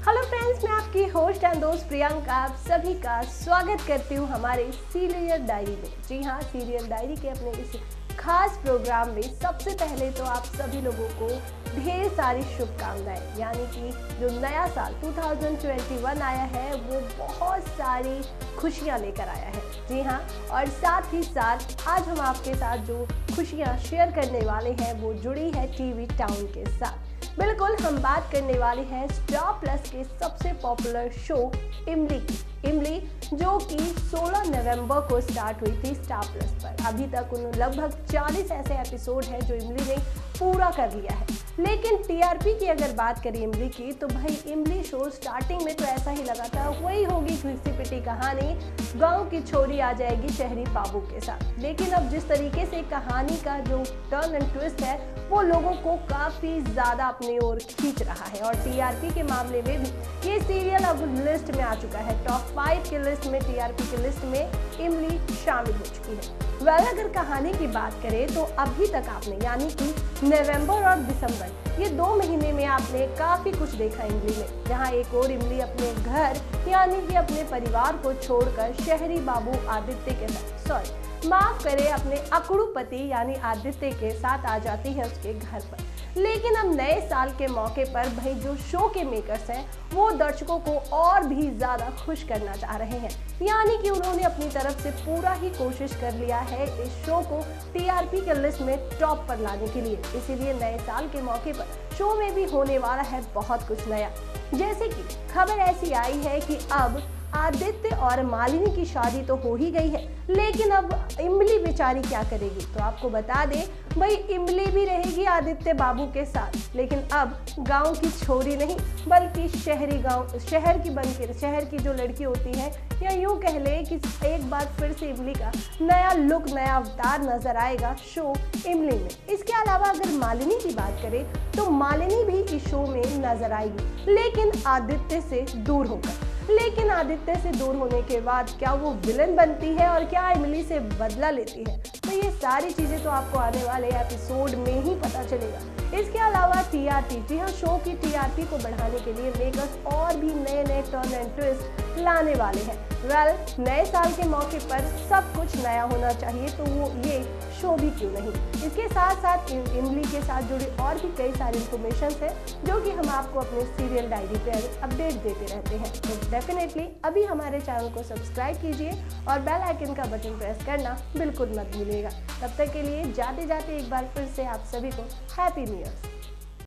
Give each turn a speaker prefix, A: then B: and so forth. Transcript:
A: Hello friends, मैं आपकी host and दोस्त प्रियंका आप सभी का स्वागत करती हूँ हमारे सीरियल डायरी में। जी हाँ, सीरियल डायरी के अपने इस खास प्रोग्राम में सबसे पहले तो आप सभी लोगों को ढेर सारी शुभकामनाएं। यानी कि जो नया साल 2021 आया है वो बहुत सारी खुशियां लेकर आया है। जी हाँ, और साथ ही साथ आज हम आपके साथ जो खुशियां शेयर करने वाले हैं वो जुड़ी है टीवी टाउन के साथ। बिल्कुल, हम बात करने वाले हैं स्टार प्लस के सबसे पॉपुलर शो इमली की। इमली जो कि 16 नवंबर को स्टार्ट हुई थी स्टार प्लस पर। अभी तक उन्होंने लगभग 40 ऐसे एपिसोड हैं जो इमली ने पूरा कर लिया है। लेकिन टीआरपी की अगर बात करें इमली की, तो भाई इमली शो स्टार्टिंग में तो ऐसा ही लगा था वही होगी घिसी पिटी कहानी, गांव की छोरी आ जाएगी शहरी बाबू के साथ। लेकिन अब जिस तरीके से कहानी का जो टर्न एंड ट्विस्ट है वो लोगों को काफ़ी ज़्यादा अपनी ओर खींच रहा है। और टीआरपी के मामले में भी ये सीरियल अब लिस्ट में आ चुका है। टॉप 5 की लिस्ट में, टीआरपी की लिस्ट में इमली शामिल हो चुकी है। अगर कहानी की बात करें तो अभी तक आपने यानी कि नवंबर और दिसंबर ये 2 महीने में आपने काफ़ी कुछ देखा इमली में, जहाँ एक और इमली अपने घर यानी कि अपने परिवार को छोड़कर शहरी बाबू आदित्य के साथ माफ करे अपने अकड़ू पति यानी आदित्य के साथ आ जाती है उसके घर पर। लेकिन अब नए साल के मौके पर भाई जो शो के मेकर्स हैं वो दर्शकों को और भी ज़्यादा खुश करना चाह रहे हैं। यानी कि उन्होंने अपनी तरफ से पूरा ही कोशिश कर लिया है इस शो को टीआरपी के लिस्ट में टॉप पर लाने के लिए। इसीलिए नए साल के मौके पर शो में भी होने वाला है बहुत कुछ नया। जैसे कि खबर ऐसी आई है कि अब आदित्य और मालिनी की शादी तो हो ही गई है, लेकिन अब इमली बेचारी क्या करेगी? तो आपको बता दें भाई, इमली भी रहेगी आदित्य बाबू के साथ, लेकिन अब गांव की छोरी नहीं बल्कि शहर की जो लड़की होती है, या यूं कह ले कि एक बार फिर से इमली का नया लुक, नया अवतार नजर आएगा शो इमली में। इसके अलावा अगर मालिनी की बात करें तो मालिनी भी इस शो में नजर आएगी, लेकिन आदित्य से दूर होकर। लेकिन आदित्य से दूर होने के बाद क्या वो विलन बनती है और क्या इमली से बदला लेती है? तो ये सारी चीज़ें तो आपको आने वाले एपिसोड में ही पता चलेगा। इसके अलावा टीआरपी, जी हाँ, शो की टीआरपी को बढ़ाने के लिए मेकर्स और भी नए नए टर्न एंड ट्विस्ट लाने वाले हैं। नए साल के मौके पर सब कुछ नया होना चाहिए, तो वो ये शो भी क्यों नहीं। इसके साथ साथ इमली के साथ जुड़ी और भी कई सारी इन्फॉर्मेशन है जो कि हम आपको अपने सीरियल डायरी पर अपडेट देते रहते हैं। तो डेफिनेटली अभी हमारे चैनल को सब्सक्राइब कीजिए और बेल आइकन का बटन प्रेस करना बिल्कुल मत भूलिएगा। तब तक के लिए जाते जाते एक बार फिर से आप सभी को हैप्पी न्यू ईयर।